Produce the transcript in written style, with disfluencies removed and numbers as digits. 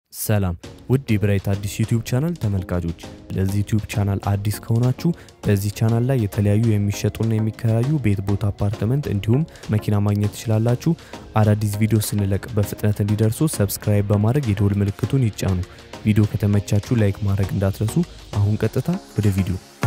ሰላም ውድ የብራይት አዲስ ዩቲዩብ ቻናል ተመልካቾች ለዚህ ዩቲዩብ ቻናል አዲስ ከሆናችሁ በዚህ ቻናል ላይ የተለያዩ የሚሸጡና የሚከራዩ ቤት ቦታ አፓርትመንት እንዲሁም መኪና ማግኘት ትችላላችሁ አዳዲስ ቪዲዮ ስንለቅ በፍጥነት እንዲደርሱ ሰብስክራይብ በማድረግ የደወል ምልክቱን ይጫኑ ቪዲዮ ከተመቻችሁ ላይክ ማድረግ እንዳትረሱ አሁን ቀጥታ ወደ ቪዲዮ